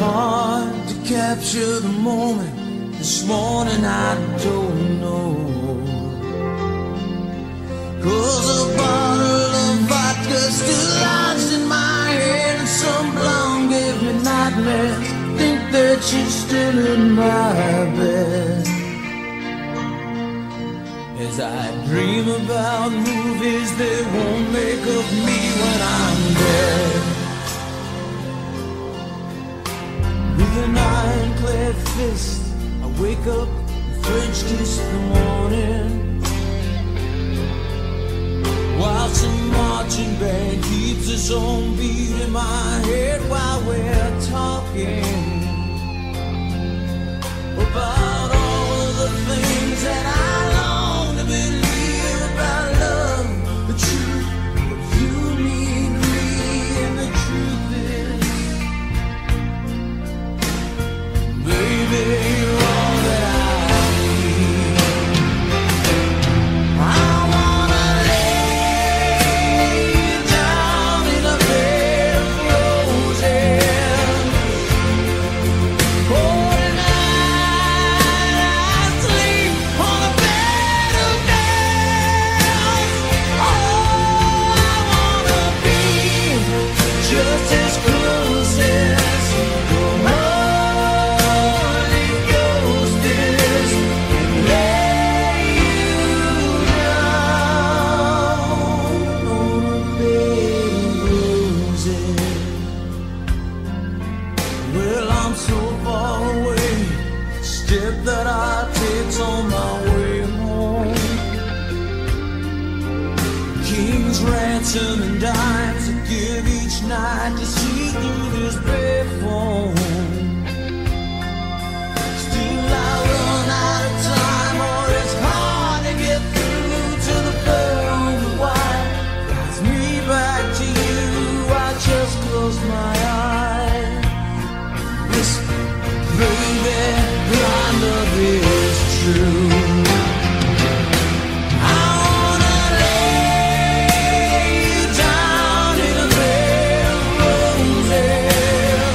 hard to capture the moment. This morning I don't know, 'cause a bottle of vodka still lodged in my head, and some blonde gave me nightmares. Think that she's still in my bed. As I dream about movies that won't make of me when I'm dead. With an ironclad fist, I wake up and French kiss the morning, while some marching band keeps its own beat in my head while we're talking about all of the things that I long to believe about love, the truth of you need me, and the truth is, baby, you're all that I need. I wanna lay down in a bed of roses. Oh, that I take on my way home. King's ransom and dimes I give each night to see through this payphone. Still I run out of time, or it's hard to get through to the pearl on the wire. Guides me back to you, I just close my eyes. Whisper, baby, our love is true. I wanna lay you down in a bed of roses.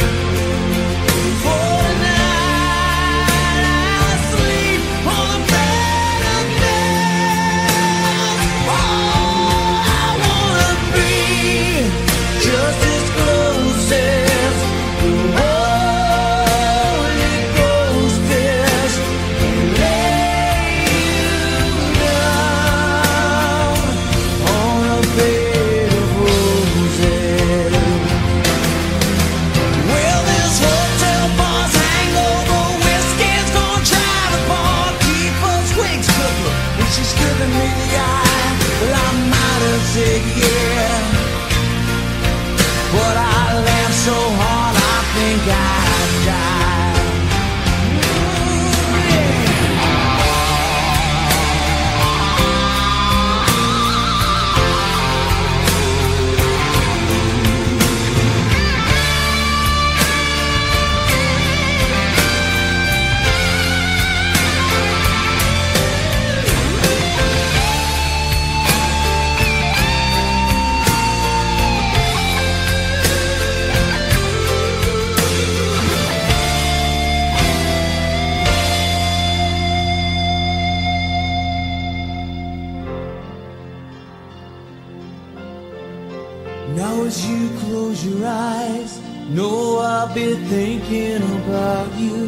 For the night I sleep on a bed of nails. Oh, I wanna be just as close as the Holy Ghost is, and lay you down on a bed of roses. Well, this hotel bar's hangover whiskey's gonna try to bar, keep us wigs cooking, and she's giving me the eye. Well, I might have said yeah, but I laughed so hard I think I'd die. Ooh, yeah. Now as you close your eyes, know I'll be thinking about you,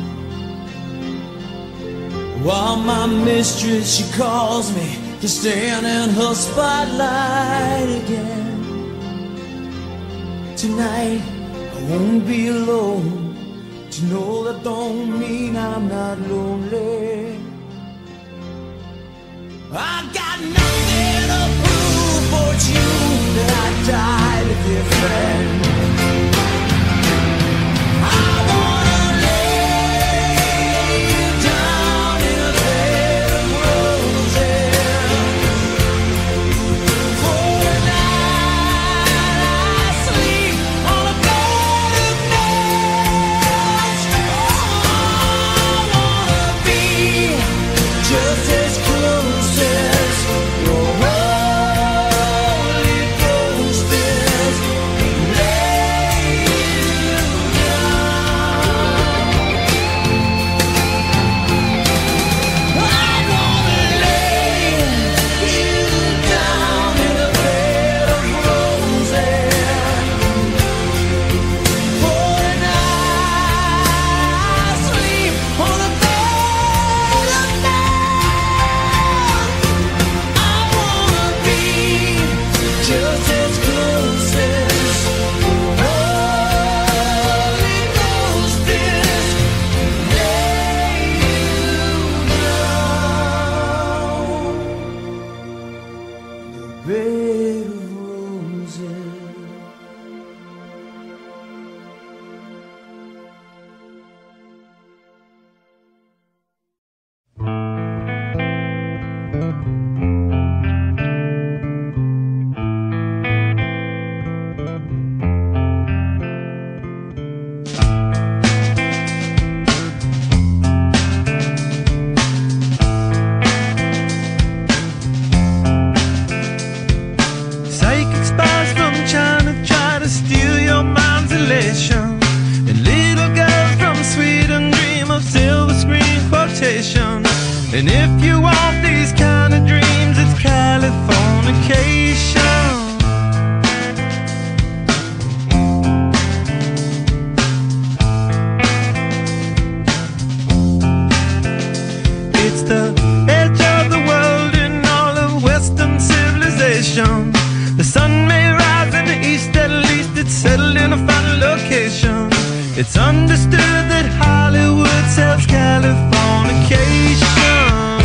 while my mistress, she calls me to stand in her spotlight again. Tonight I won't be alone. To know that don't mean I'm not lonely. I got nothing to prove, for it's you that I died with, your friend. I wanna lay you down in a bed of roses. For the night I sleep on a bed of nails. Oh, I wanna be just as close as your Holy Ghost is. It's understood that Hollywood sells Californication.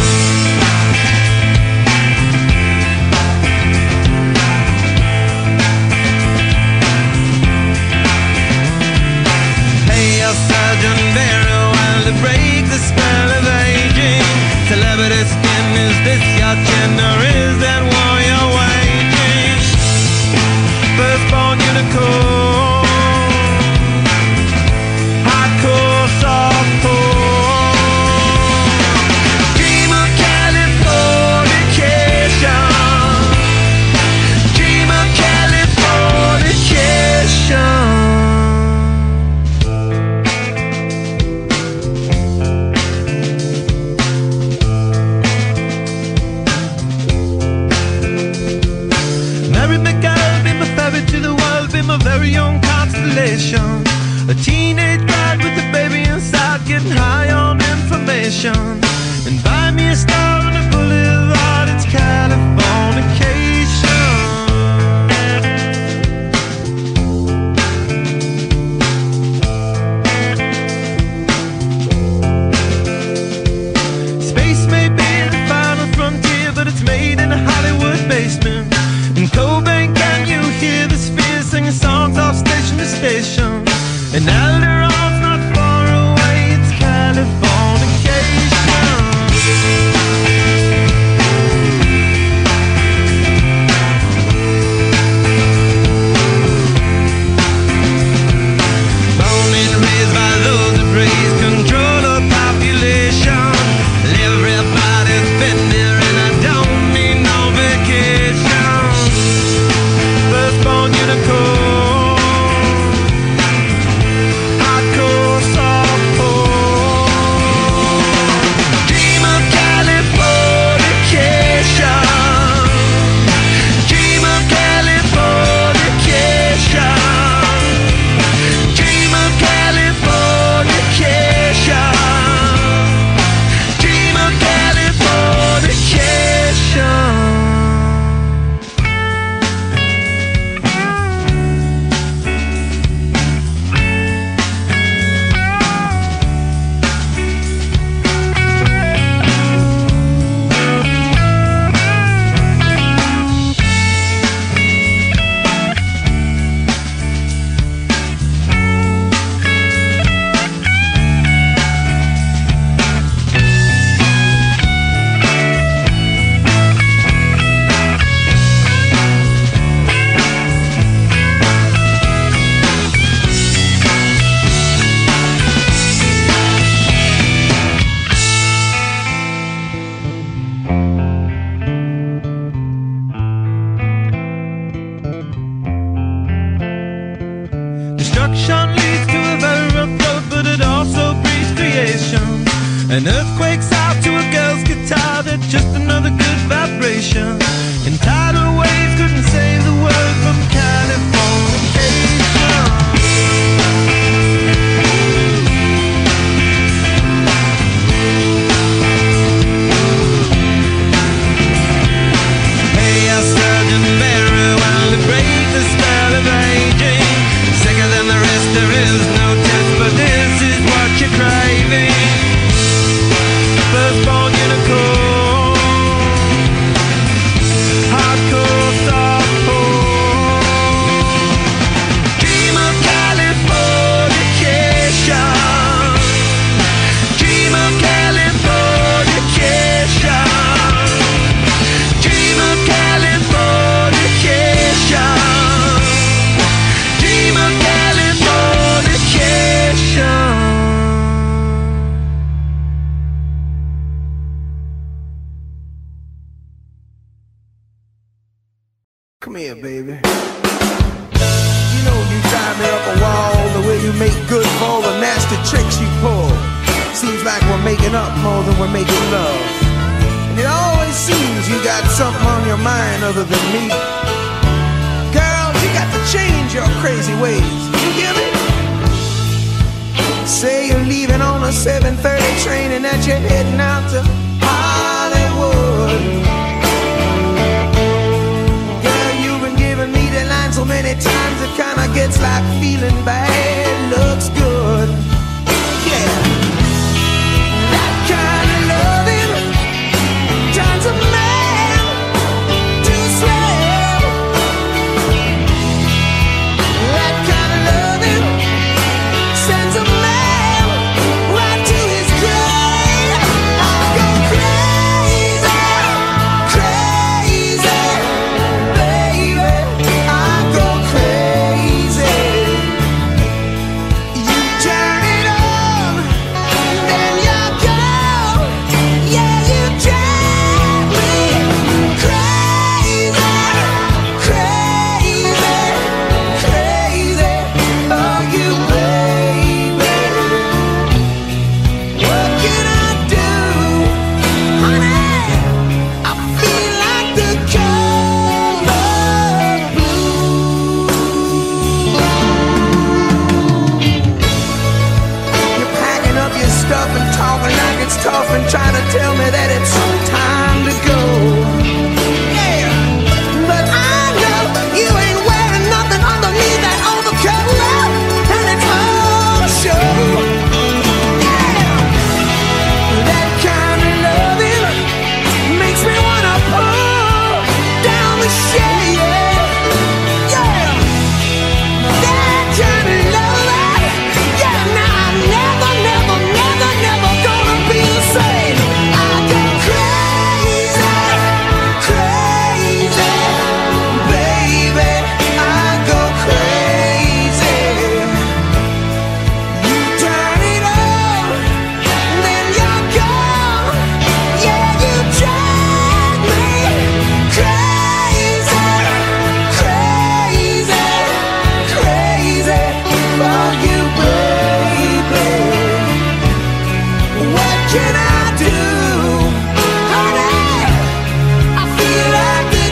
Sergeant Barry, while to break the spell of aging. Celebrity skin, is this your chin or is that war you're waging? Firstborn unicorn, hardcore, softcore. Dream of Californication. Dream of Californication. A very young constellation, a teenage bride with a baby inside, getting high on information. And buy me a star on a boulevard, it's Californication. Space may be the final frontier, but it's made in a Hollywood basement. In Cobain, can you hear the spheres singing songs off station to station? And Alderon's not far away, it's Californication. Born and raised by those that praise control of population. Everybody's been there and I don't need no vacation. Firstborn unicorn, hardcore, softcore. Dream of Californication. Dream of Californication. Dream of Californication. Dream of Californication. Destruction leads to a very rough road, but it also breeds creation. An earthquake's out to a girl's guitar, that's just another good vibration. And tidal waves couldn't save the world from Californication. Hey, Sergeant Barry, while to break the spell of aging. Sicker than the rest, there is no test, but this is what you're craving. Firstborn unicorn, hardcore, softcore. Dream of Californication. Dream of Californication. Dream of Californication. Dream of Californication. Come here, baby. You know you drive me up a wall the way you make good for all the nasty tricks you pull. Seems like we're making up more than we're making love. And it always seems you got something on your mind other than me. Girl, you got to change your crazy ways. You hear me? Say you're leaving on a 7:30 train and that you're heading out to Hollywood. Girl, you've been giving me the line so many times it kinda gets like feeling bad looks good. can I do? Honey, I feel like the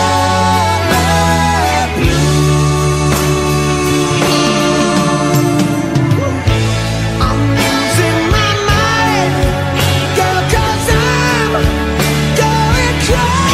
color blue. I'm losing my mind, girl, 'cause I'm going crazy.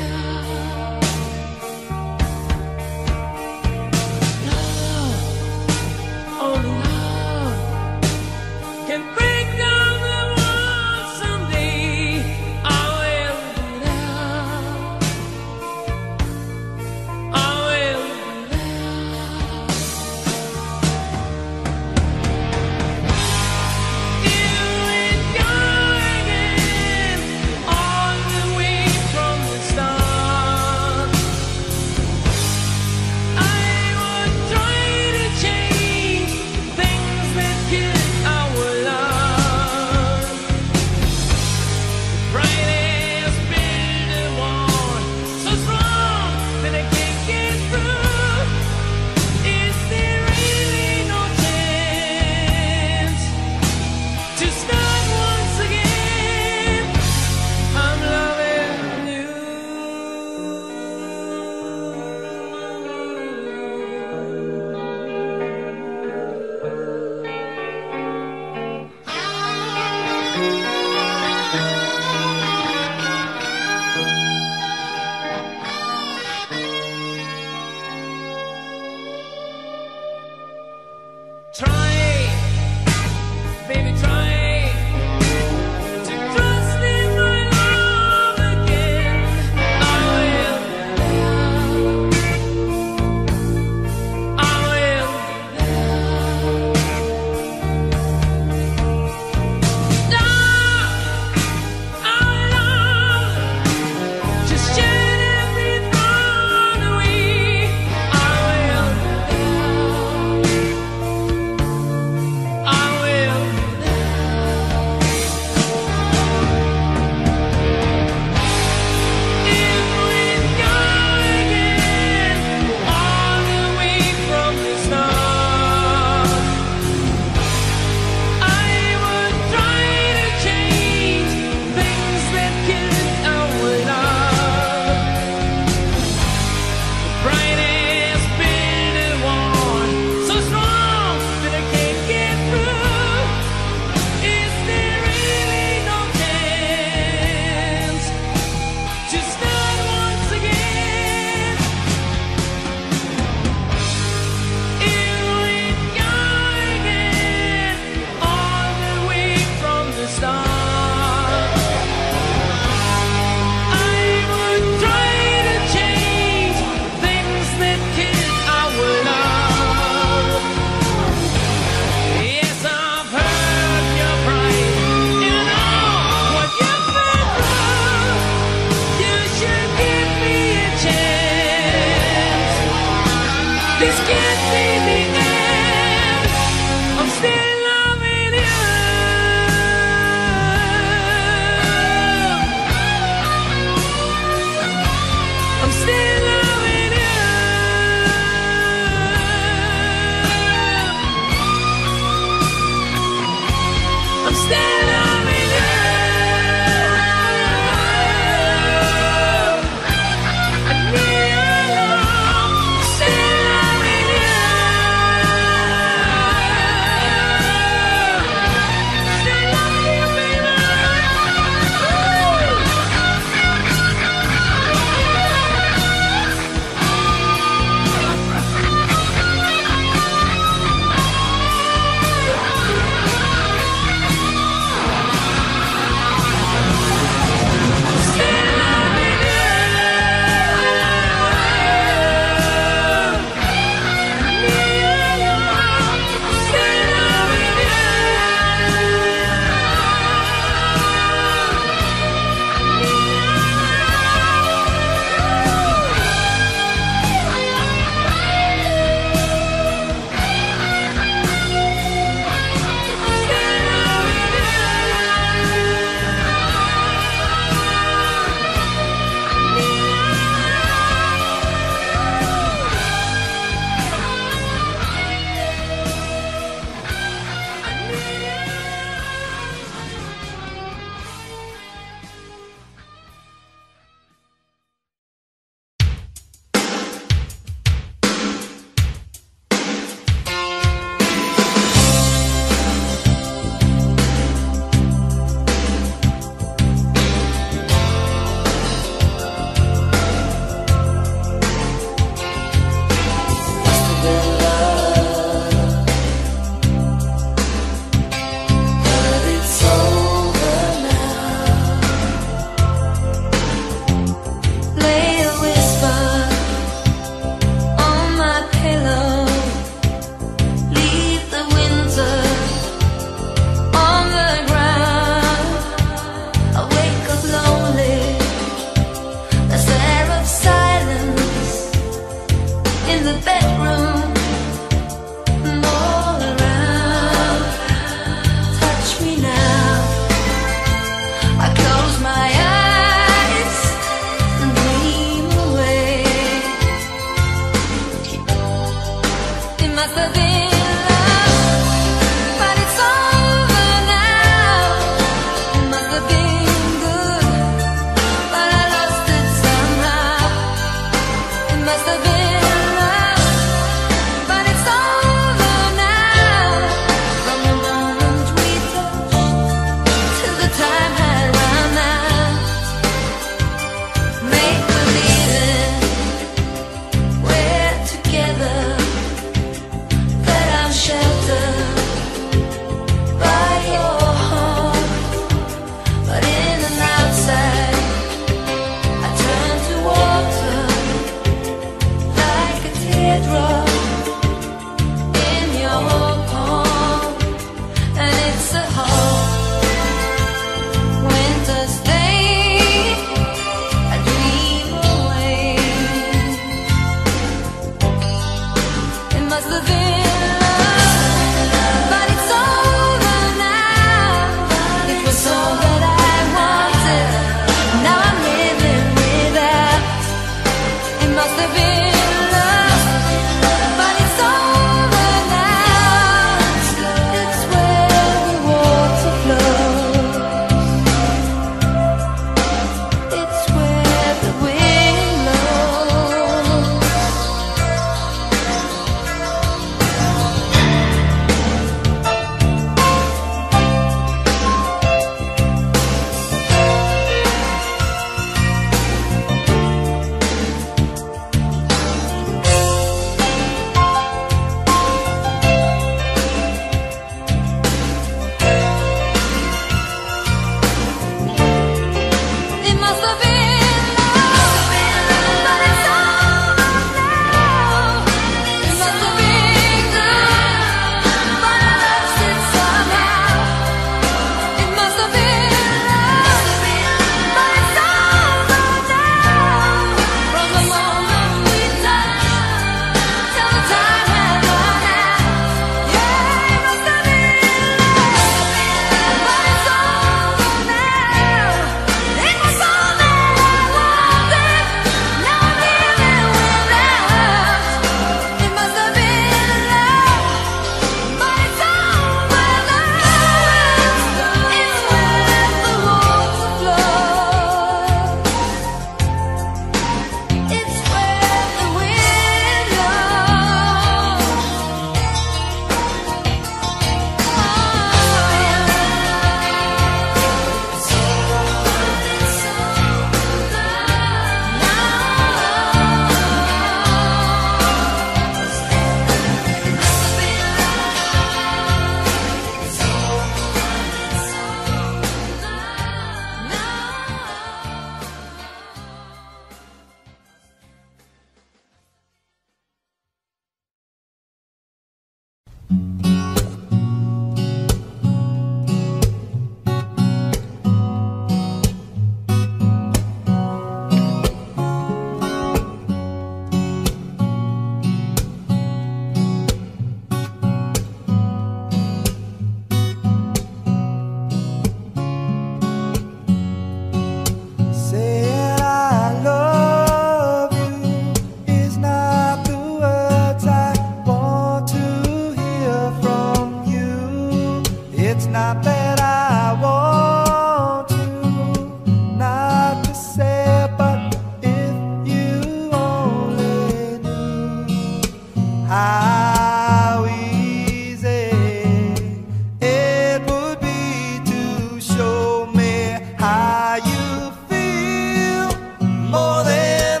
how you feel more than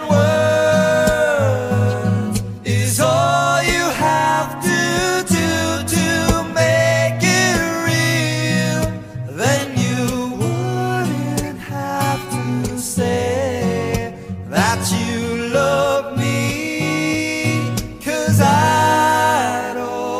words is all you have to do to make it real. Then you wouldn't have to say that you love me, 'cause I'd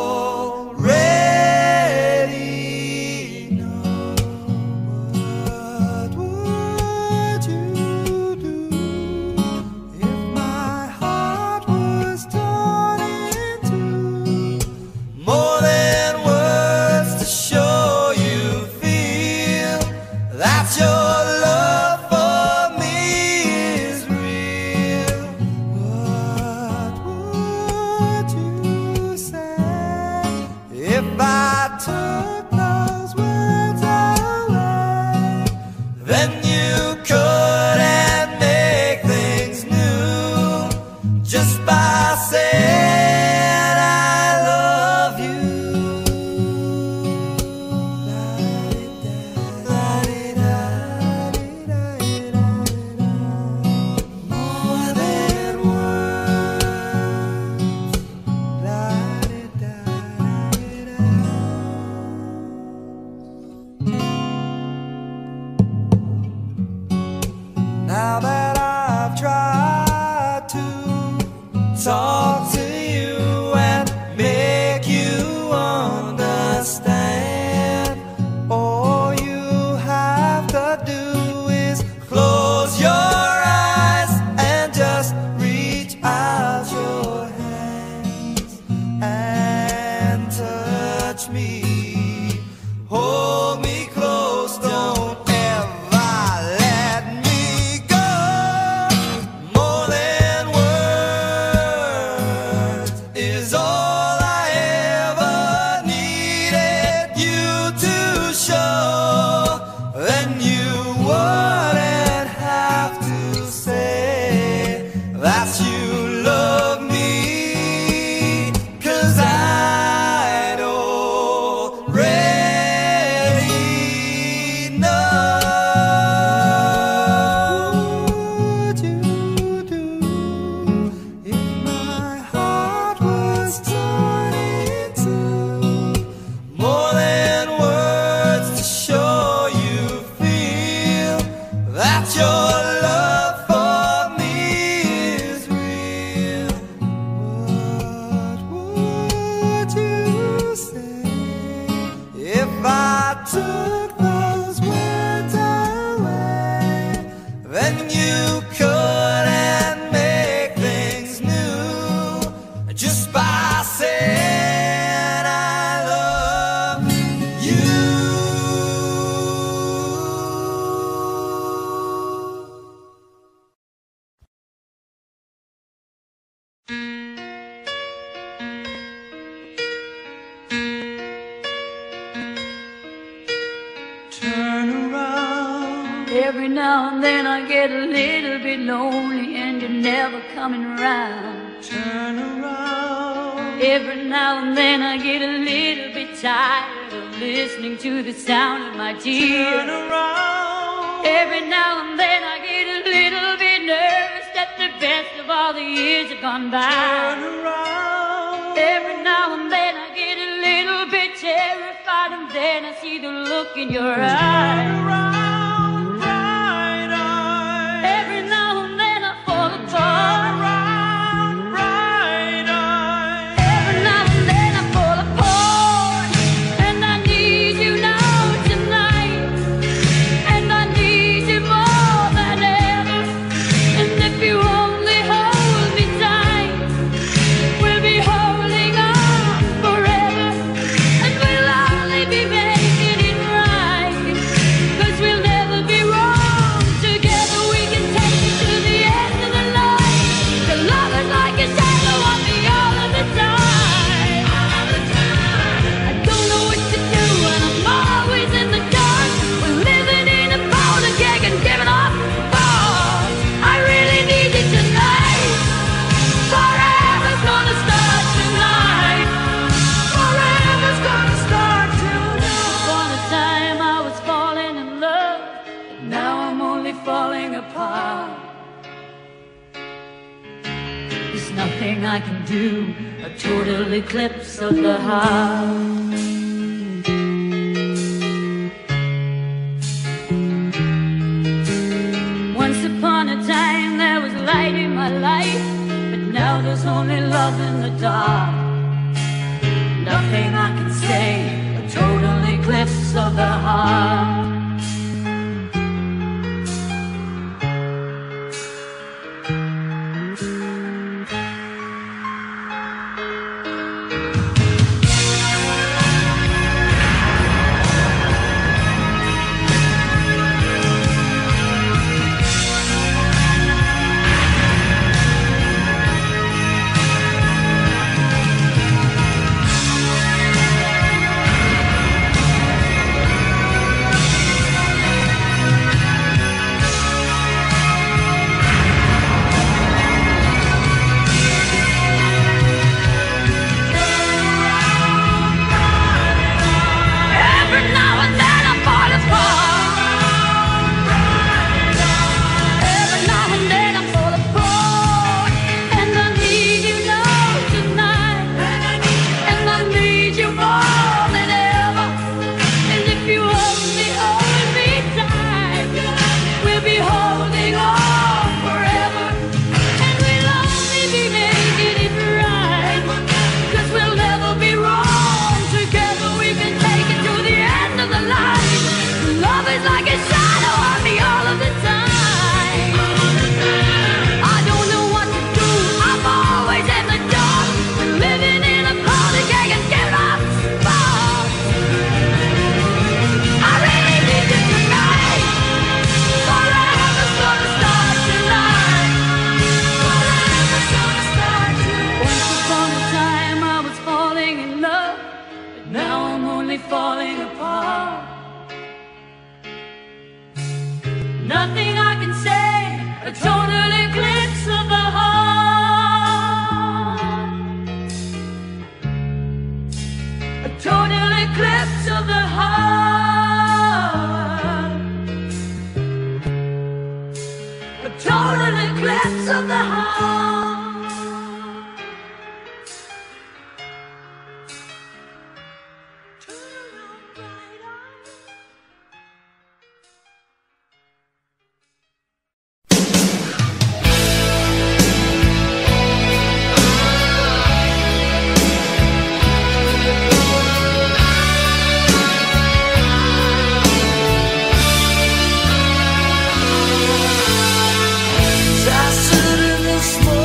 already know. What would you do if my heart was torn into more than words to show you feel that your love for me is real? What would you say if I took those words away? Then you couldn't make things new just by saying I love you. More than now that I've tried to talk to you and make you understand, all you have to do is close your eyes and just reach out your hands and touch me. Hold me close, don't ever let me go. More than words is all I ever needed you to show. Then you wouldn't have to say that you love me, 'cause I'd already know. What would you do if my heart was torn into more than words to show you feel that your love for me is real? What would you say if I took those words away? Then you couldn't make things new just by saying I love you. Turn around. Every now and then I get a little bit lonely and you're never coming around. Turn around. Every now and then I get a little bit tired of listening to the sound of my Turn tears. around. Every now and then I get a little bit nervous that the best of all the years have gone by. Turn around. Every now and then I get a little bit terrified, and then I see the look in your eyes. Around, bright eyes. Every now and then I fall apart. Around, bright eyes. Every now and then I fall apart, and I need you now tonight, and I need you more than ever. And if you only hold me tight, we'll be holding on forever, and we'll only be making it right, 'cause we only falling apart. There's nothing I can do, a total eclipse of the heart. Once upon a time there was light in my life, but now there's only love in the dark. Nothing I can say, a total eclipse of the heart. Falling apart. Nothing I can say, a total eclipse of the heart. A total eclipse of the heart. A total eclipse of the heart. I sit in the smoke.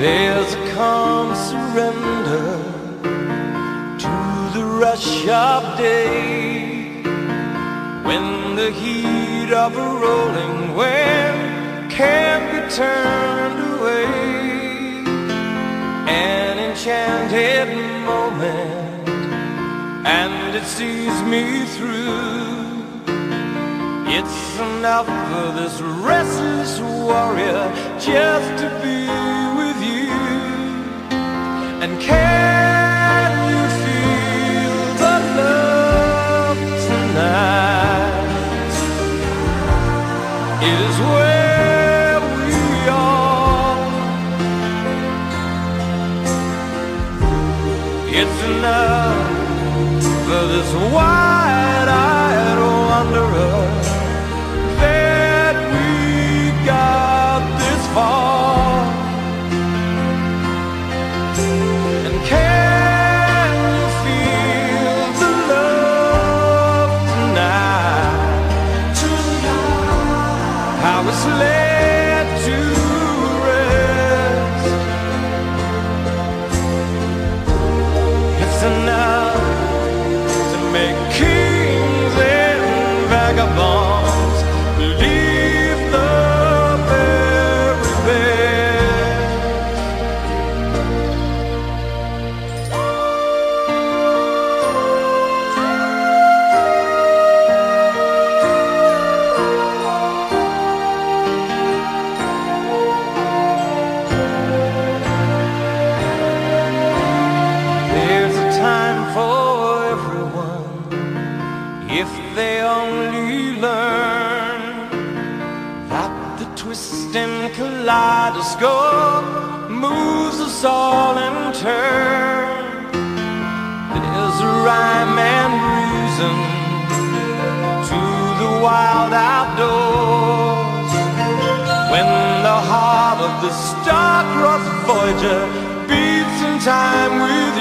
There's a calm surrender to the rush of day, when the heat of a rolling wave can't be turned away. An enchanted moment, and it sees me through. It's enough for this restless warrior just to be with you. And can you feel the love tonight? It is where we are. It's enough for this wide-eyed wanderer that we got this far. And can you feel the love tonight? How it's laid to rest. It's enough to make kings and vagabonds believe the very There's a time for everyone if they only learn that the twisting kaleidoscope moves us all in turn. There's a rhyme and reason to the wild outdoors, when the heart of the star-crossed Voyager beats in time with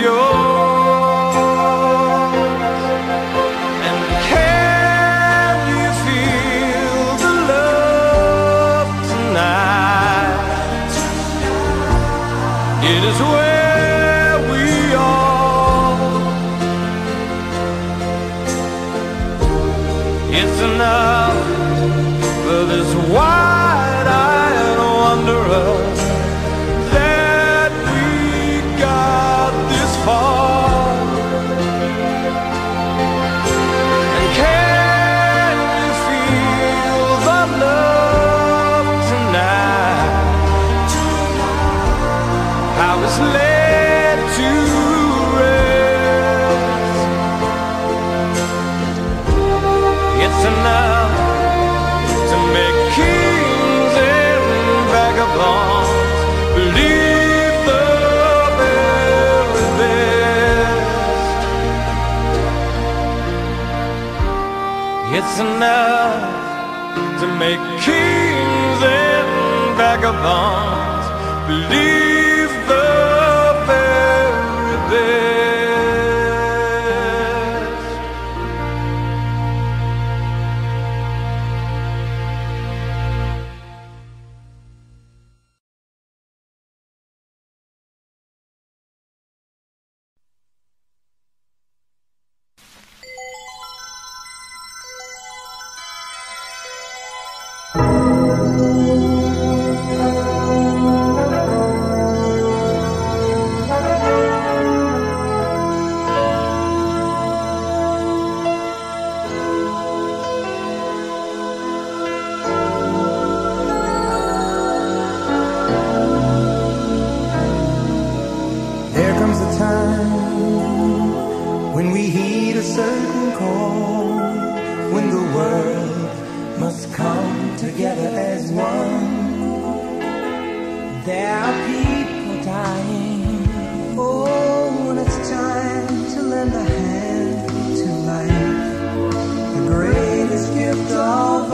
yours. And can you feel the love tonight? It is where we are. It's enough for this wide-eyed wanderer that we got this far. And can you feel the love tonight? How it's laid to rest. It's enough to make kings and vagabonds believe the very best. It's enough to make kings and vagabonds believe the very best. There comes a time when we heed a certain call, when the world must come together as one. There are people dying. Oh, and it's time to lend a hand to life, the greatest gift of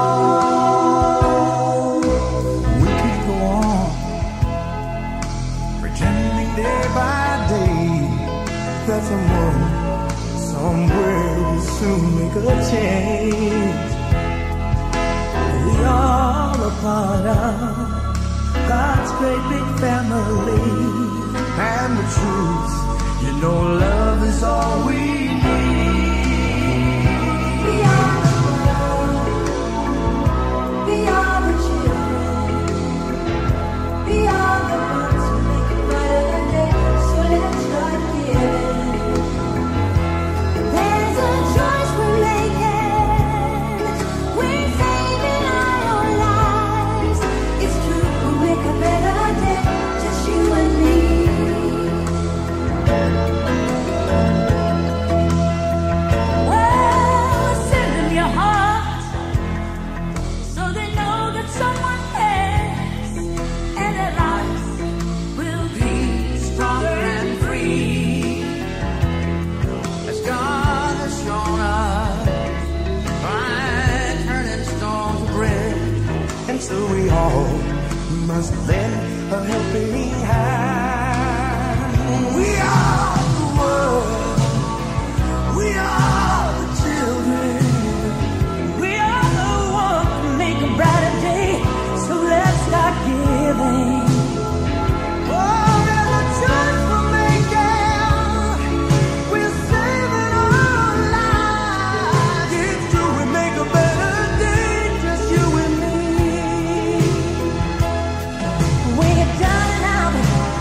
all. We could go on pretending day by day that someone somewhere will soon make a change. We are a part of God's great big family. And the truth, You know love is all we need. We are the world. We are the children. We are the ones who make it brighter than day. So let's start giving. There's a choice we're making. We're saving our own lives. It's true, we'll make a better day. Just you and me. Well, send them your heart so they know that someone cares, and their lives will be Stronger and free, as God has shown us by turning stone to bread. and so we all must lend a helping hand. We are the world. We are the children. We are the ones to make a brighter day. So let's start giving. Oh, there's a choice we're making. We're saving our lives. It's true, we make a better day, just you and me. when you're down and out,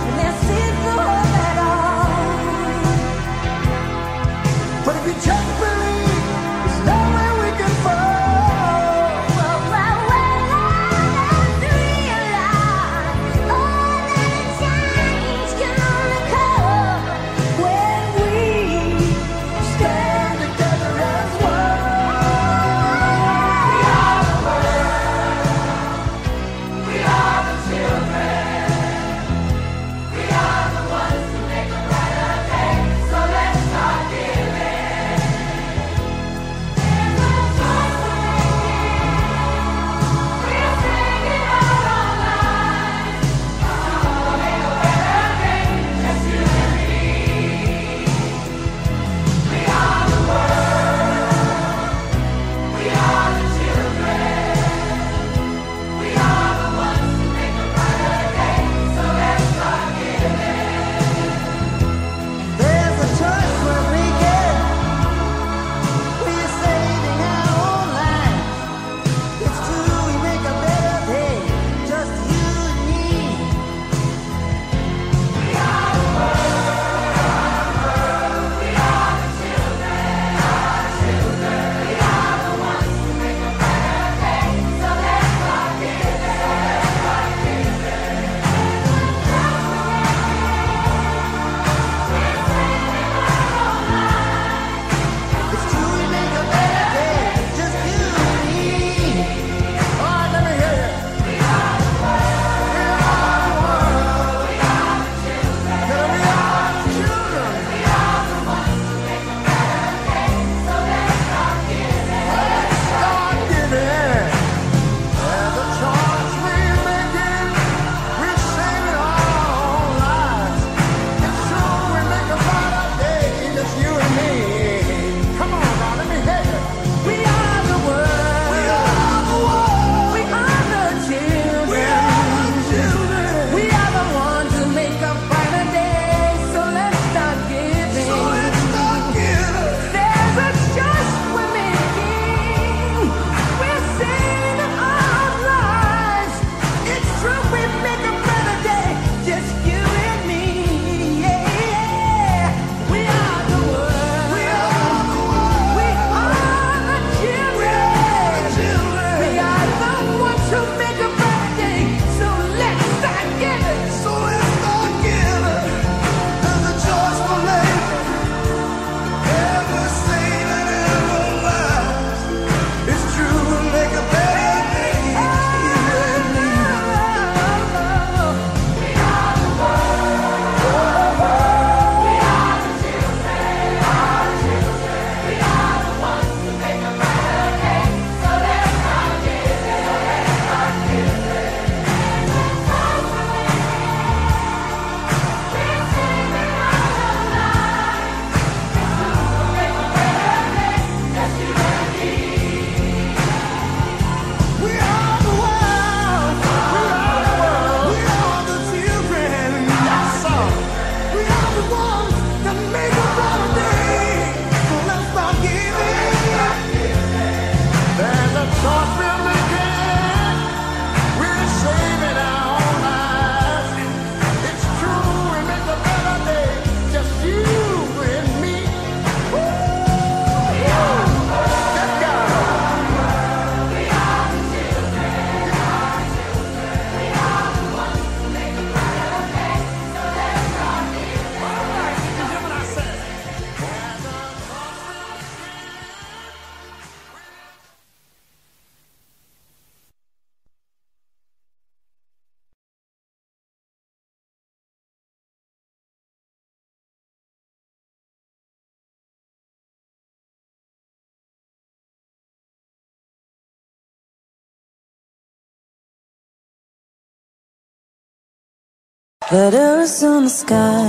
Letters on the sky,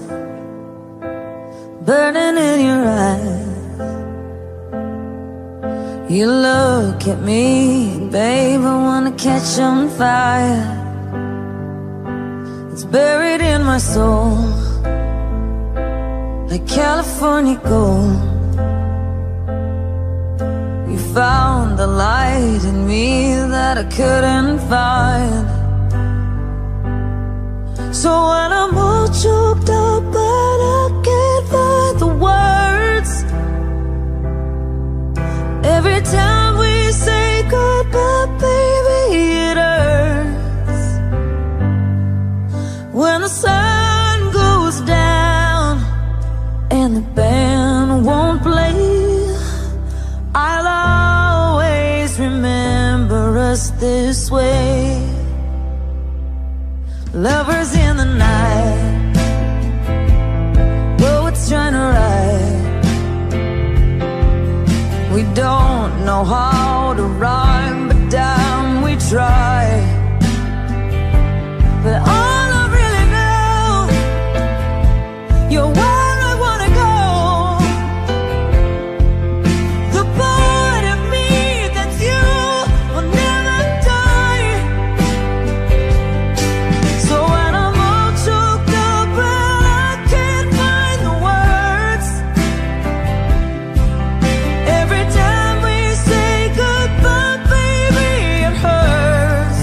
burning in your eyes. You look at me, babe, I wanna catch on fire. It's buried in my soul, like California gold. You found the light in me that I couldn't find. So when I'm all choked up but I can't find the words, every time we say goodbye, baby, it hurts. When the sun goes down and the band won't play, I'll always remember us this way. Lovers in the night, poets trying to write. We don't know how to rhyme, but damn, we try. But all I really know, you're where I wanna go. The part of me that's you will never die. So when I'm all choked up and I can't find the words, every time we say goodbye, baby, it hurts.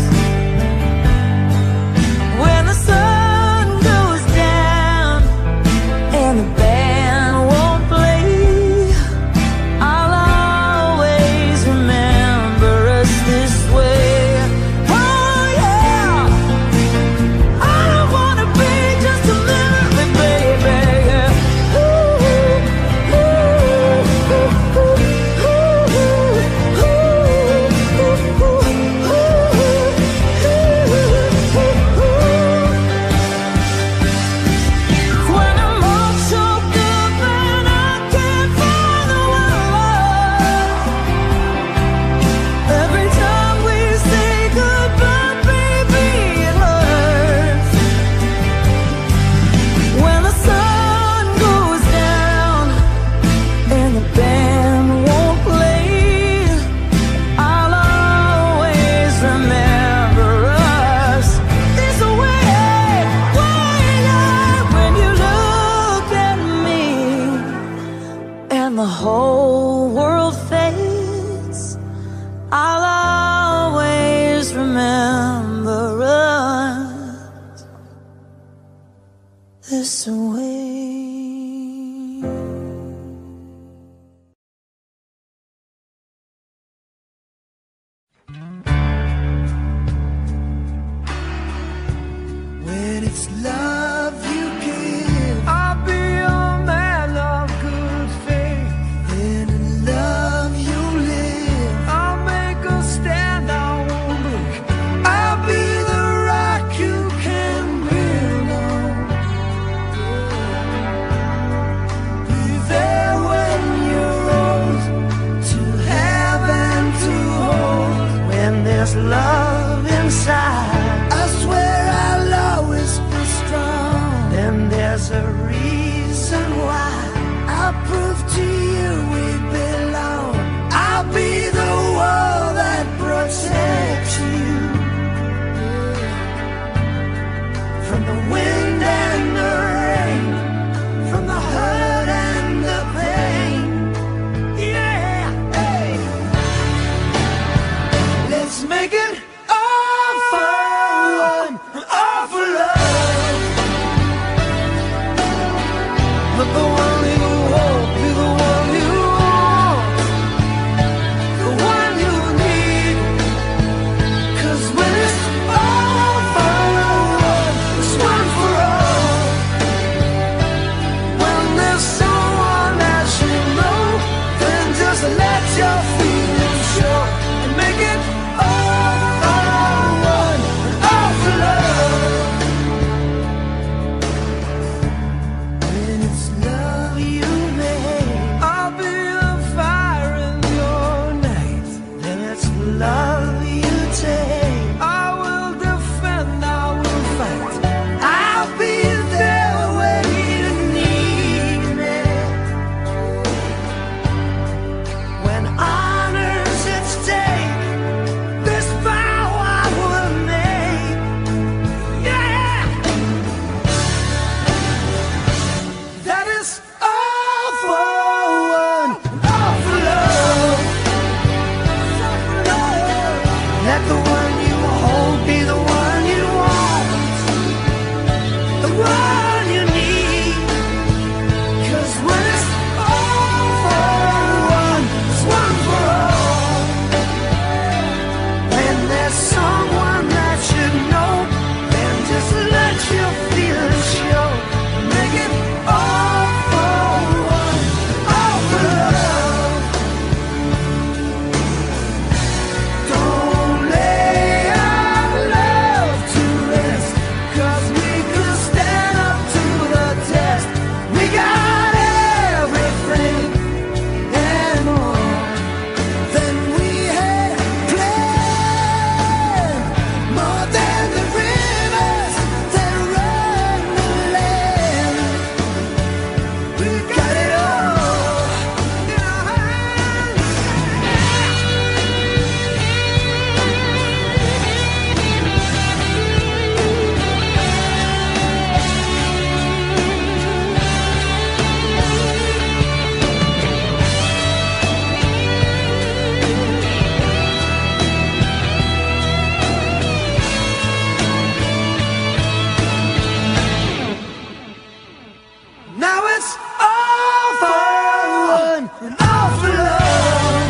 When the sun goes down and the band won't play, I'll always remember us this way. Oh yeah, I don't wanna be just a memory, baby. Yeah. Ooh, ooh, ooh, ooh, ooh, when I'm all choked up and I can't find the words, every time we say goodbye, baby, it hurts. When the sun goes down and the band won't play, I'll always remember us this way. When you look at me and the whole world fades, I'll always remember us this way. When it's love you give, I'll be a man of good faith. then in love you live. I'll make a stand, I won't break. I'll be the rock you can build on. one you need. 'Cause when it's all for one, it's one for all. When there's someone that you know, then just let your feelings show. Make it all for one, all for love. Don't lay our love to rest, 'cause we could stand up to the test. We got everything and more than we had planned, more than the rivers that run the land. We got it all in our hands. Now it's all for one and all for love.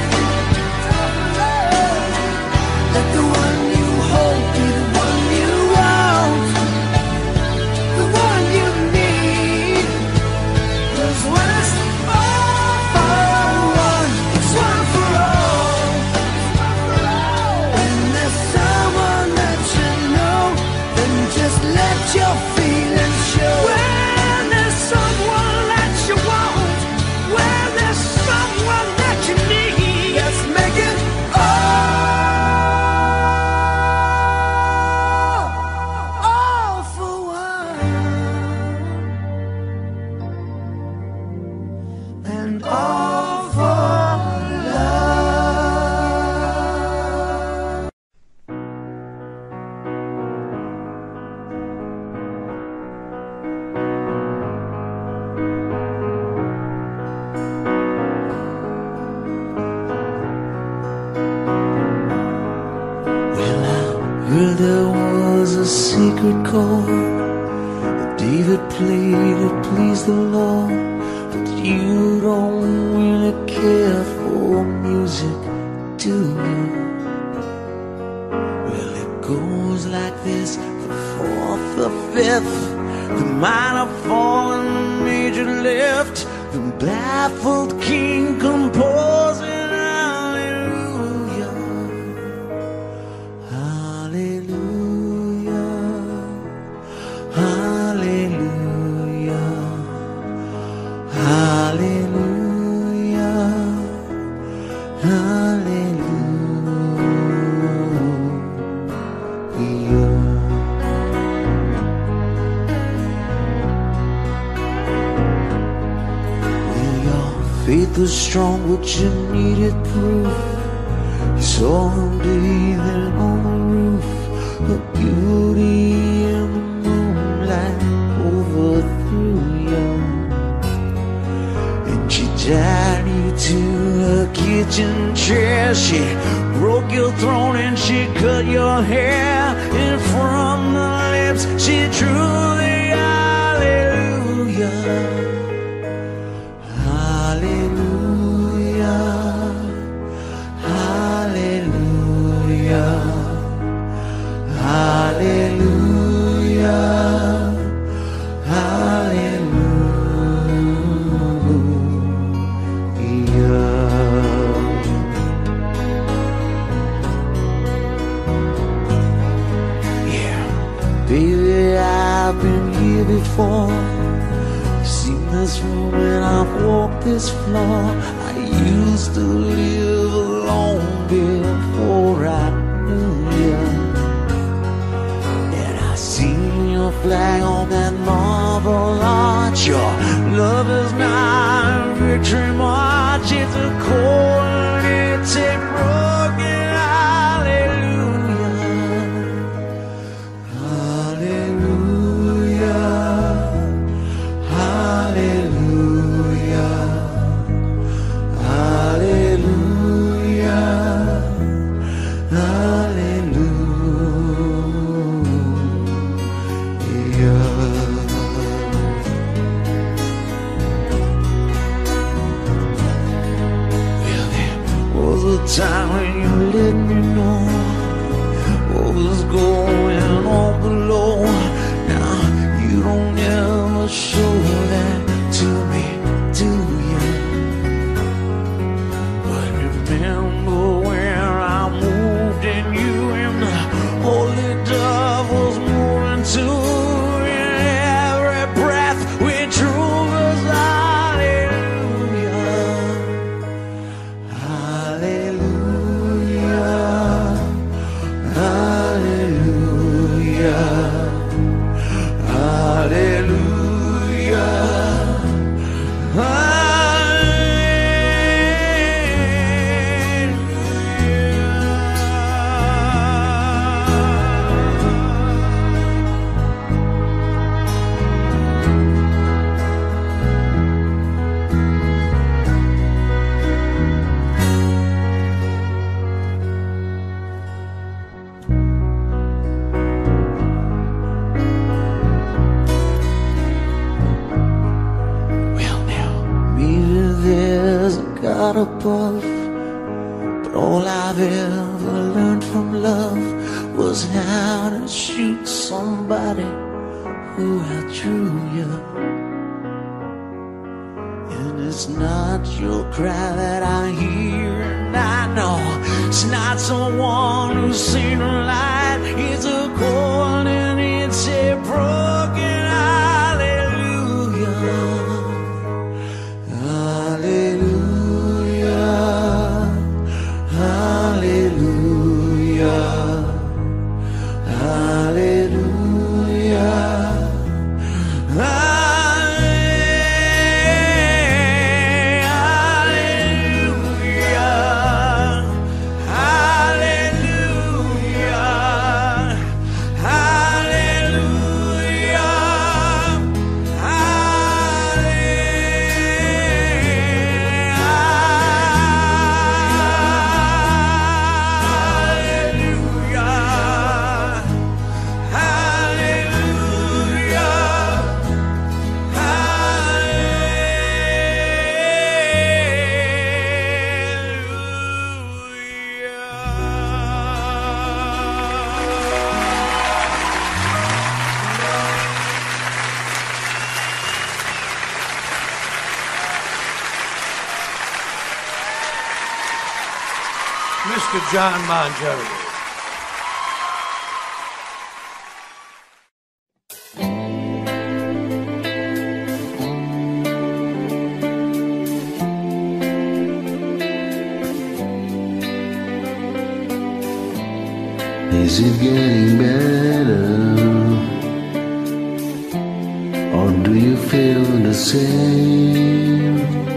Let the one you hold be the one you want, the one you need. 'Cause when it's all for one, it's one for all. When there's someone that you know, then just let your feelings show. When there's someone that you want, when there's someone that you need, let's make it all for one, and all for love. Well, I heard there was a secret chord that David played to please the Lord, but you don't really care for music, do you? Well, it goes like this: the fourth, the fifth, the minor fall and the major lift, the baffled king composing hallelujah. Hallelujah, hallelujah, hallelujah, hallelujah. Well, your faith was strong, but you needed proof. You saw him bathing on the roof, the beauty in the moonlight overthrew you, and she tied you to her kitchen chair. She broke your throne and she cut your hair, and from the lips she drew the hallelujah. Hallelujah, hallelujah, hallelujah, hallelujah. Yeah, baby, I've been here before. Seen this room and I've walked this floor. I used to live alone before I knew you, and I seen your flag on that marble arch. Your love is not a victory march, it's a cold, it's a broken hallelujah. Hallelujah, hallelujah, hallelujah, hallelujah. above. But all I've ever learned from love was how to shoot somebody who outdrew you. And it's not your cry that I hear, and I know it's not someone who's seen a light. It's a chord and it's a broken hallelujah. Hallelujah. Hallelujah. Hallelujah. Mr. John Bon Jovi. Is it getting better? Or do you feel the same?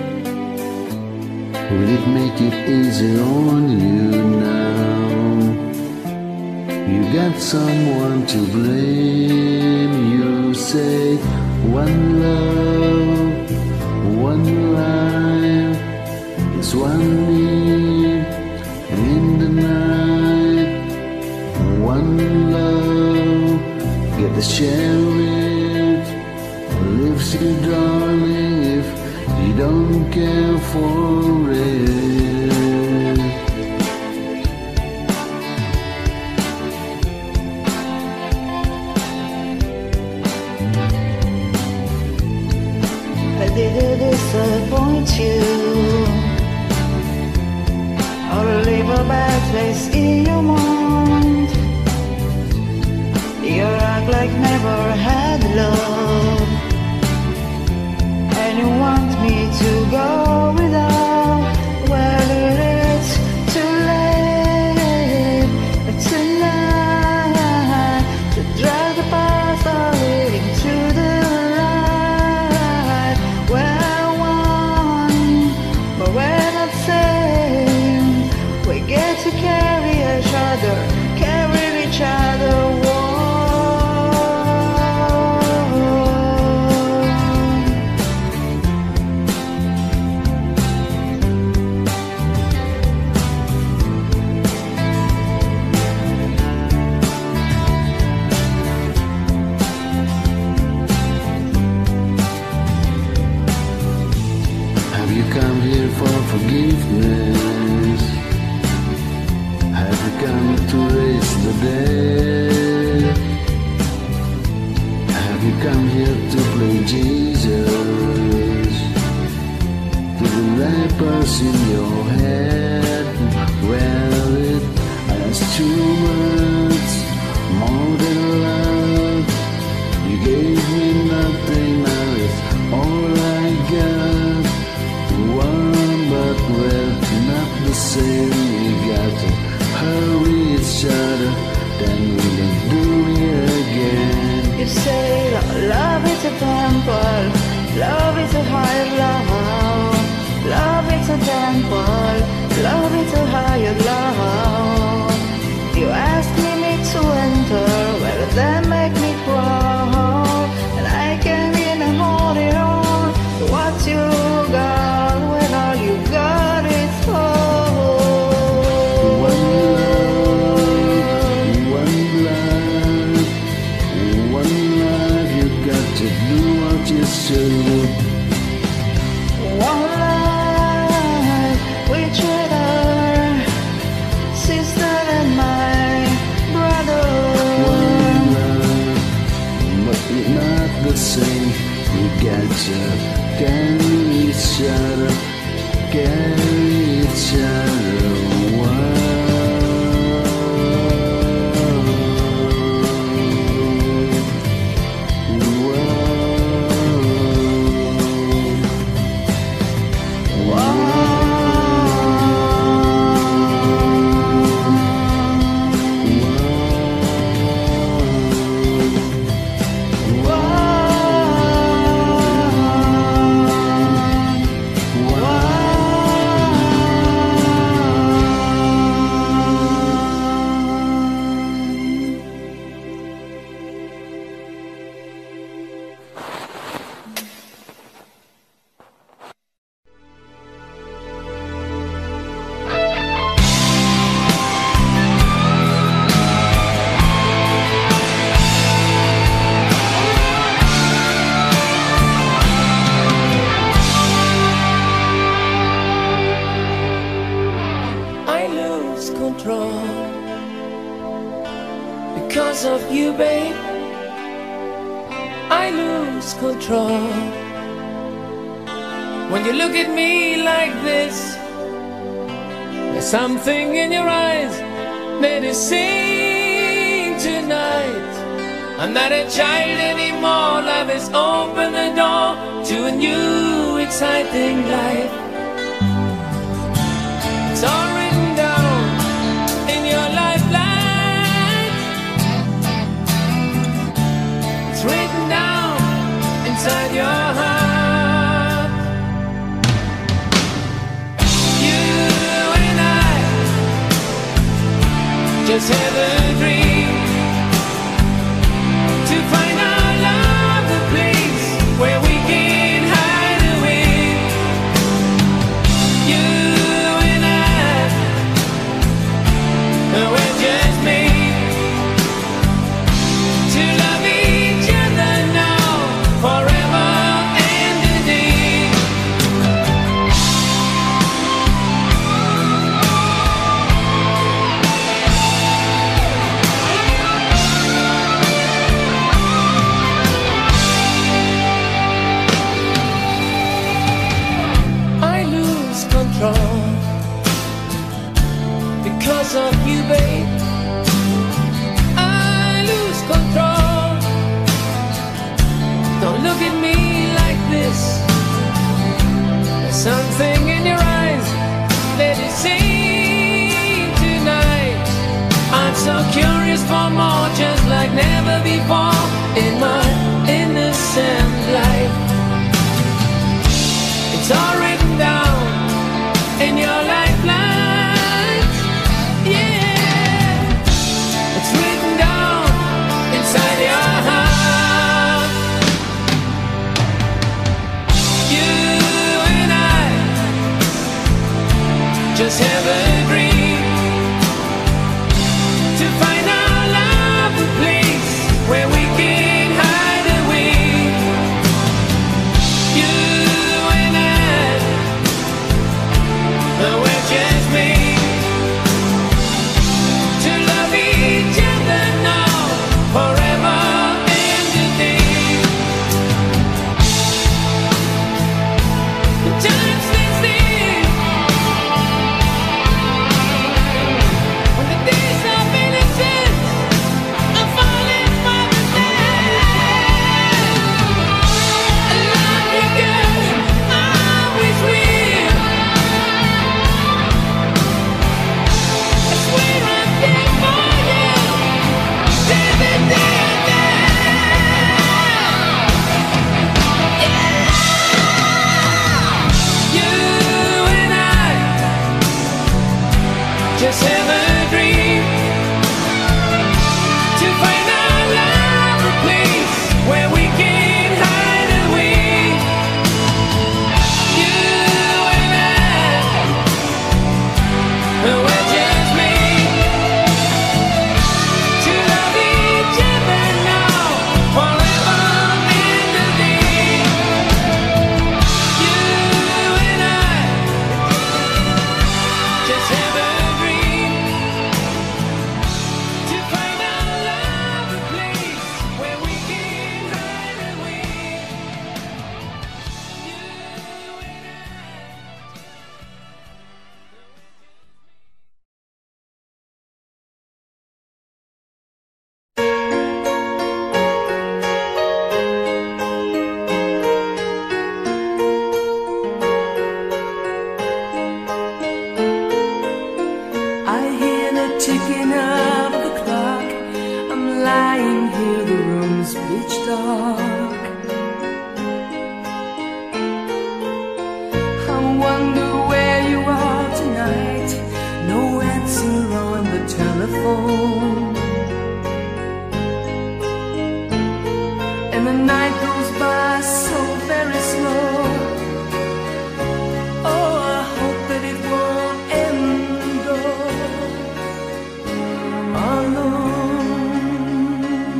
Will it make it easy on you now? You got someone to blame. You say one love, one life, is one need in the night. One love, get to share it. Lives you, darling, if you don't care for it. I didn't disappoint you or leave a bad place in your mind. You act like never had love, and you want me to go without. Well, it's too late tonight to drag the past or leading to the light. We're one, but we're not same. We get to carry each other, carry each other. Have you come here for forgiveness? Have you come to raise the dead? Have you come here to play Jesus? To the lepers in your head? Well, it has too much more than love. You gave me nothing, now it's all I got. One, but we're not the same. We got to hurry each other, then we can do it again. You say love is a temple, love is a higher love, love is a temple, love is a higher love. You ask me to enter, well then make me proud, and I can in a hold it on to what you got when all you got is hope. One love, one life. You got to do what you should. One life, sing. We got to carry each other, carry each other away. Because of you, babe, I lose control. When you look at me like this, there's something in your eyes that is saying tonight, I'm not a child anymore. Life has opened the door to a new exciting life. It's all written down in your lifeline. It's written down inside your heart. You and I just have a dream to find our love, the place where we can hide away. You and I, we're just made to love each other now, forever and a day. I lose control because of you, babe. I lose control. Don't look at me like this. There's something in your eyes that is saying tonight, I'm so curious for more, just like never before in my innocent life. It's all written down in your lifeline. Yeah, it's written down inside your heart. You and I just have a dream to find our love, a place where we can hide away. You and I, we're just made to love each other now, forever and a day. The time stands still. telephone. And the night goes by so very slow. Oh, I hope that it won't end all alone.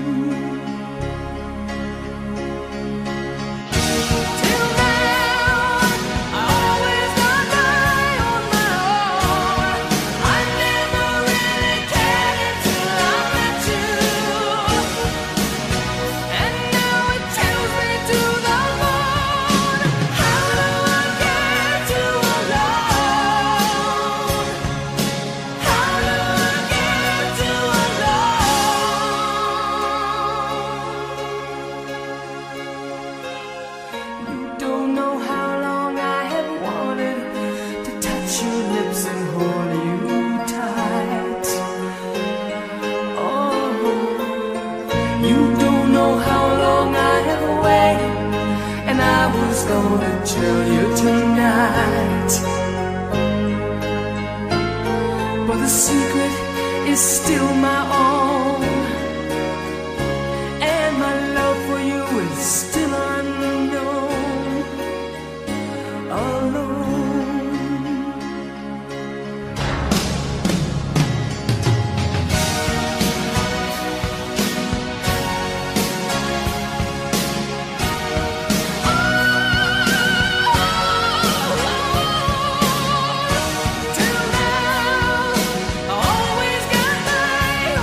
Till now, I always got by on my own. I never really cared until I met you. And now it tells me to the moon. How do I get to alone? How do I get to alone? You don't know how long I have wanted to touch your lips and hold you tight. Oh, you don't know how long I have waited, and I was gonna tell you tonight. But the secret is still my own, and my love for you is still unknown. Alone. Till now, I always got by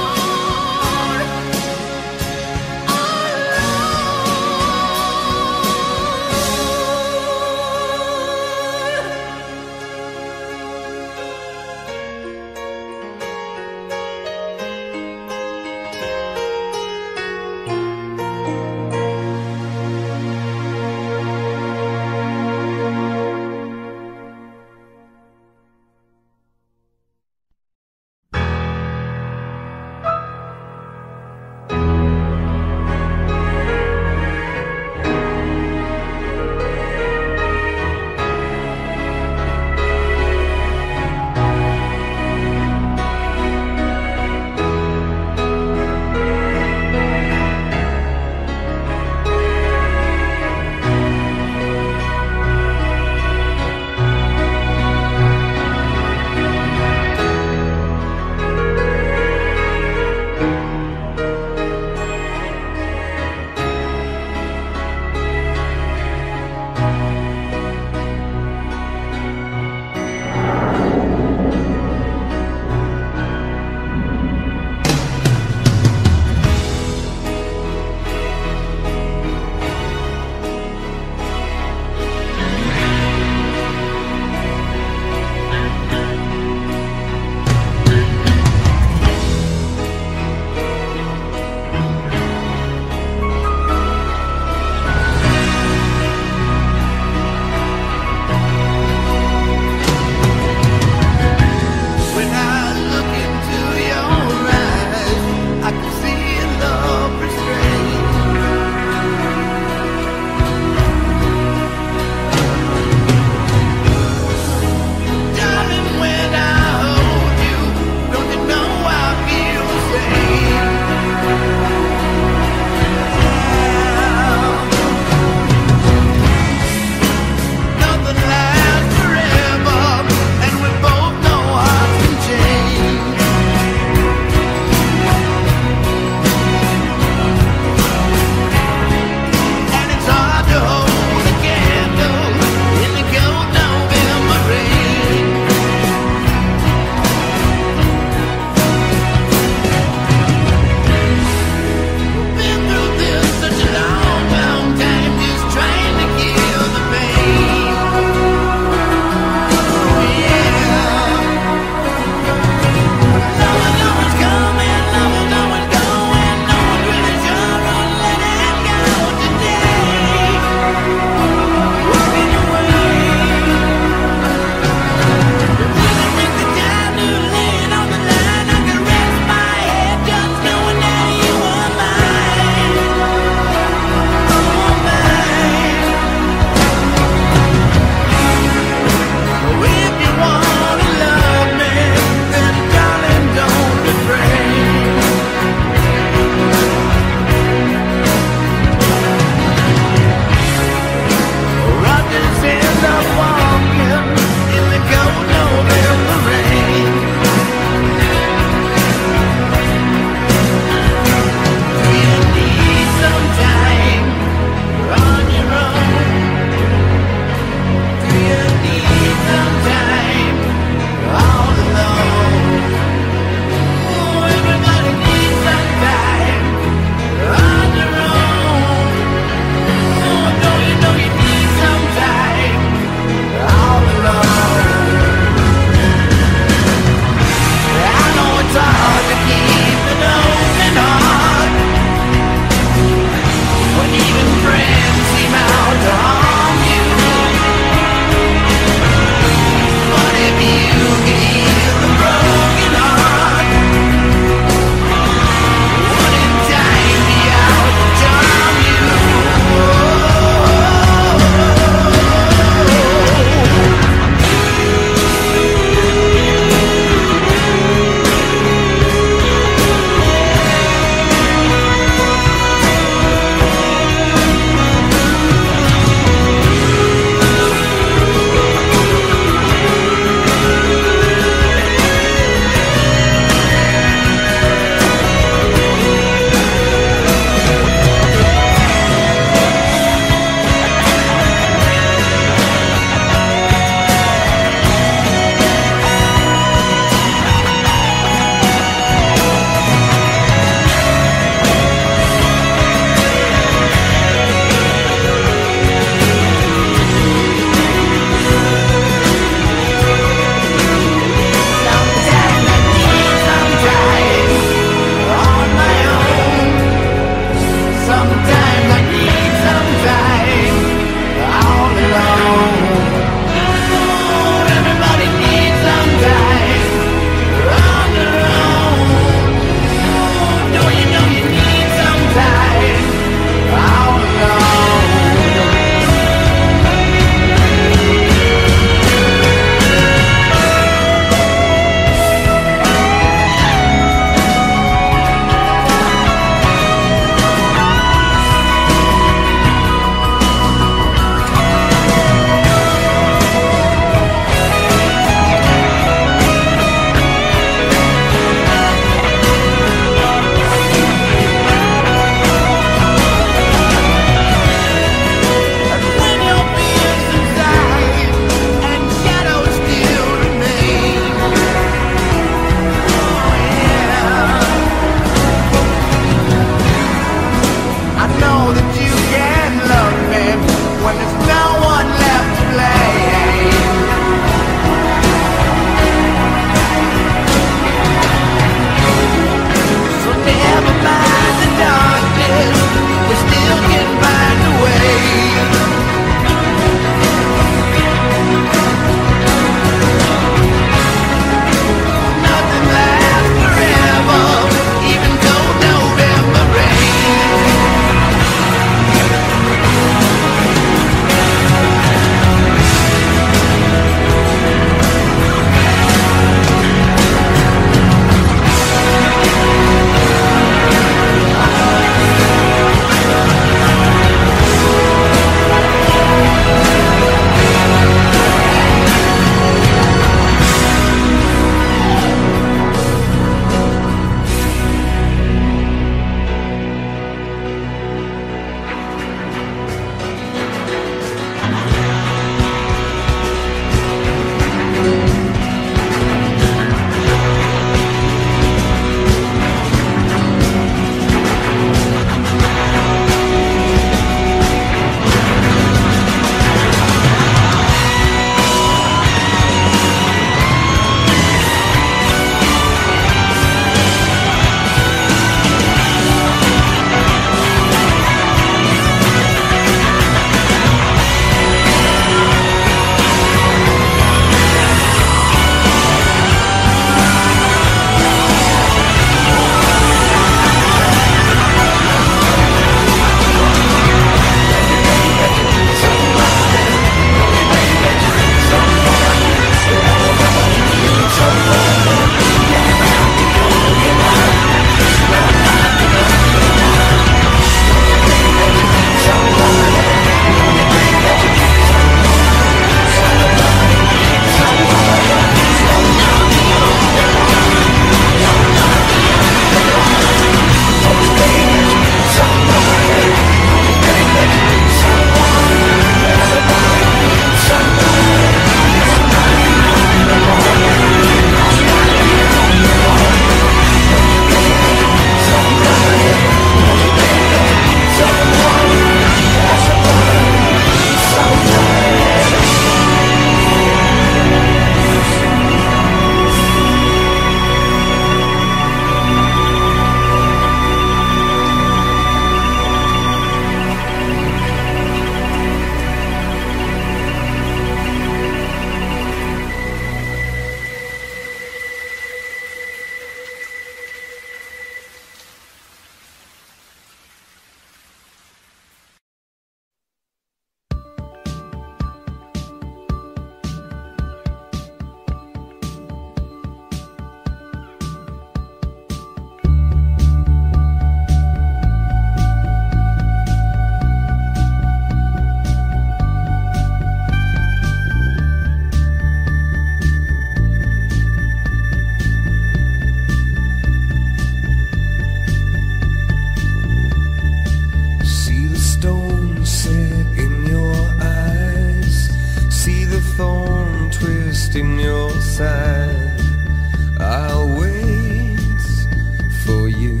the thorn twist in your side. I'll wait for you.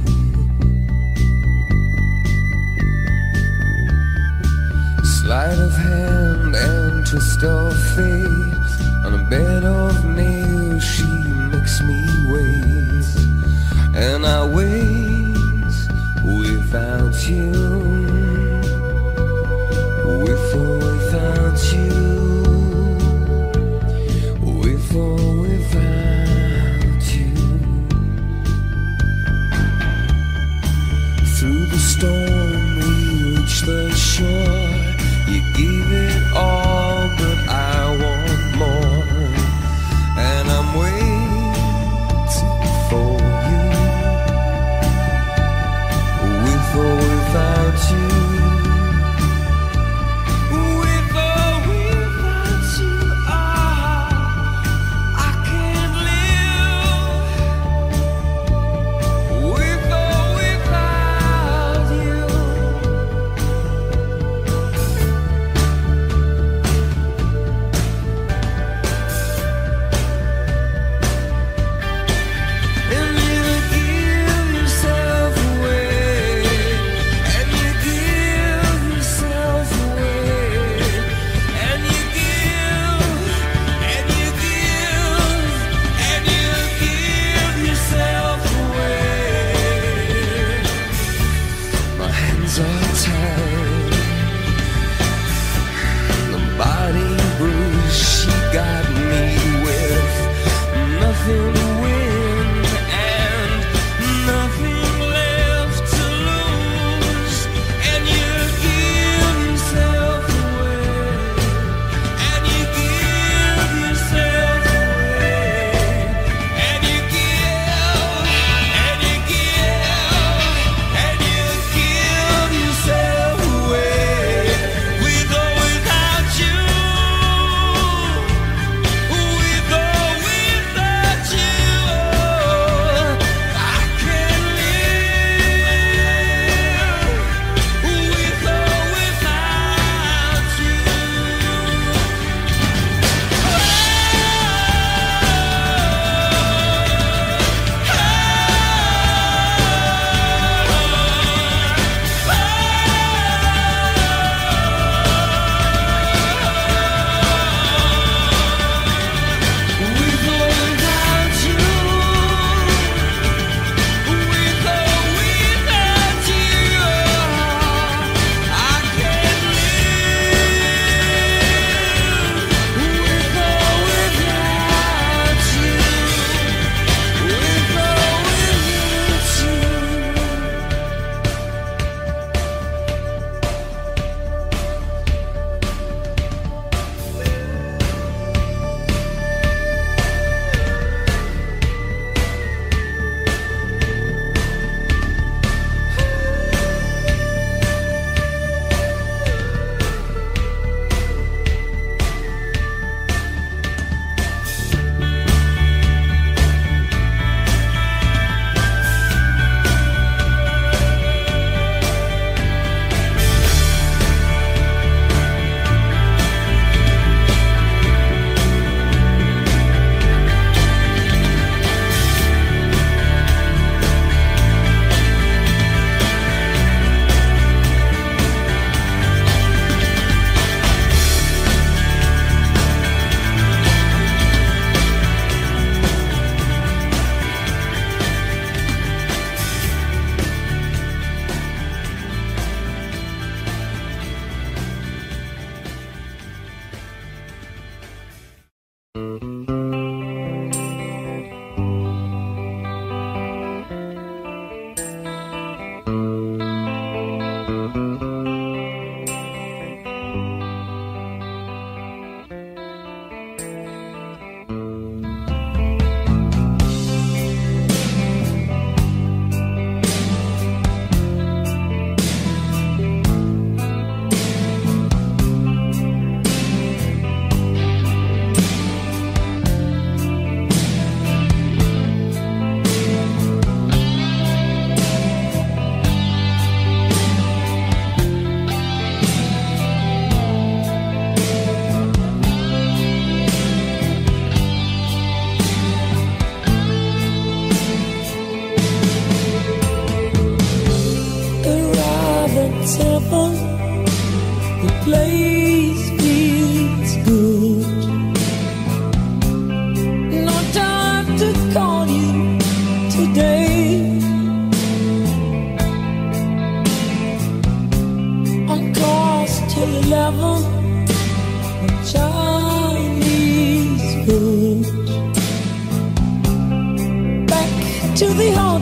Sleight of hand and twist of fate. On a bed of nails she makes me wait. And I wait without you. With or without you. With or without you. Through the storm we reach the shore. You gave it all, but I want more. And I'm waiting for you. With or without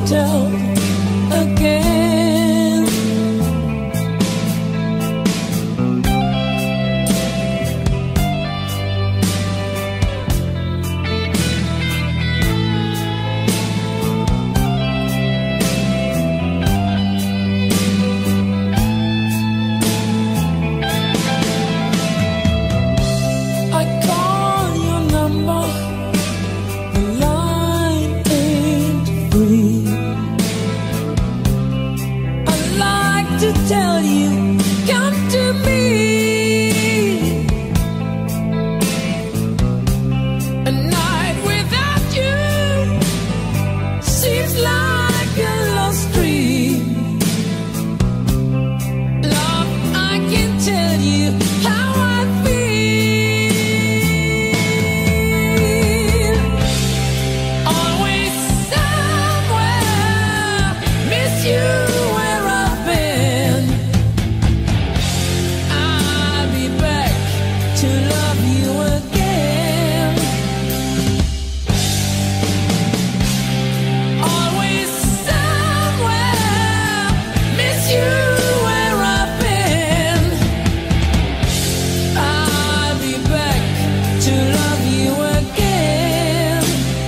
tell again. I call your number, the line ain't free. I'd like to tell you, come to me. A night without you seems like a lost dream. Love, I can tell you how I feel. Always somewhere, miss you where I've been. I'll be back to love you again. Always somewhere, miss you where I've been. I'll be back to love you again.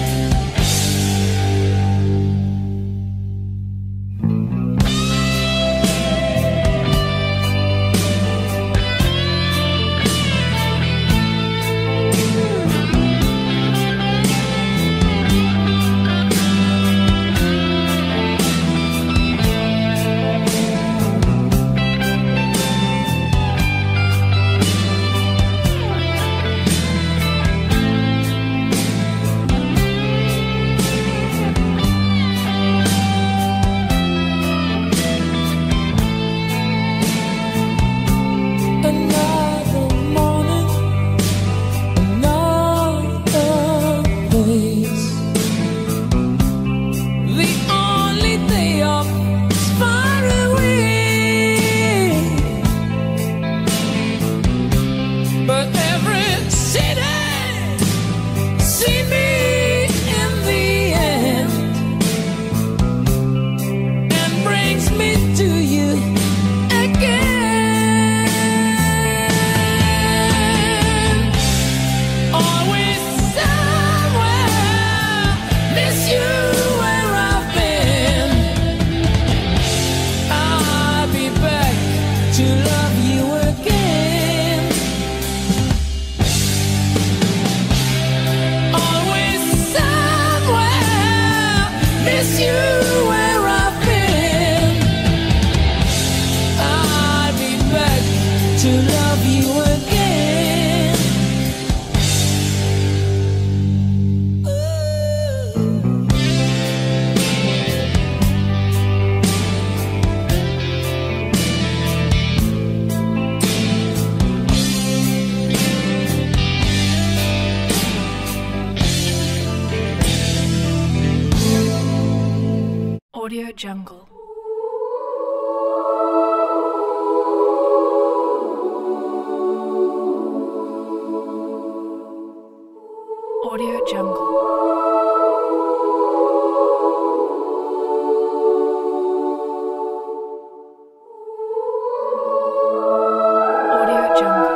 Another morning, another place. The only day off is far away, but every city see me in the end and brings me to you again. Always somewhere, miss you where I've been. I'll be back to love you again. Always somewhere, miss you where I've been. I'll be back to love you again. Audio Jungle. Audio Jungle. Audio Jungle.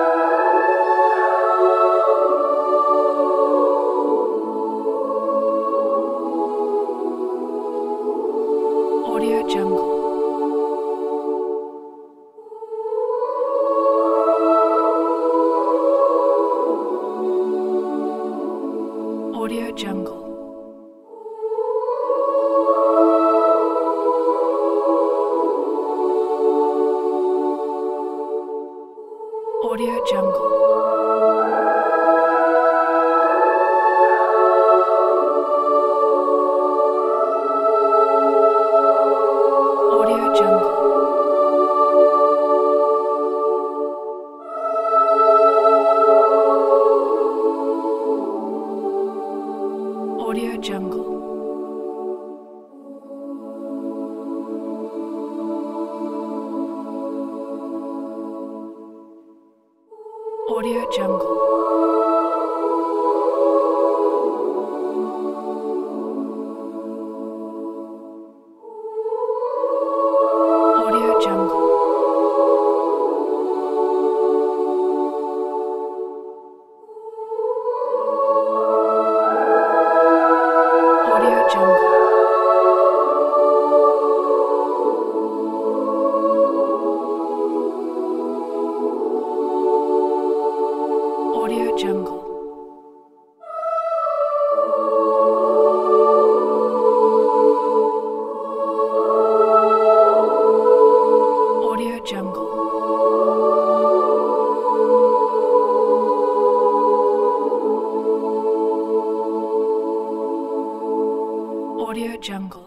Audio Jungle. Audio Jungle. Audio Jungle. Audio Jungle. Audio Jungle. Audio Jungle. Jungle. Audio Jungle. Audio Jungle.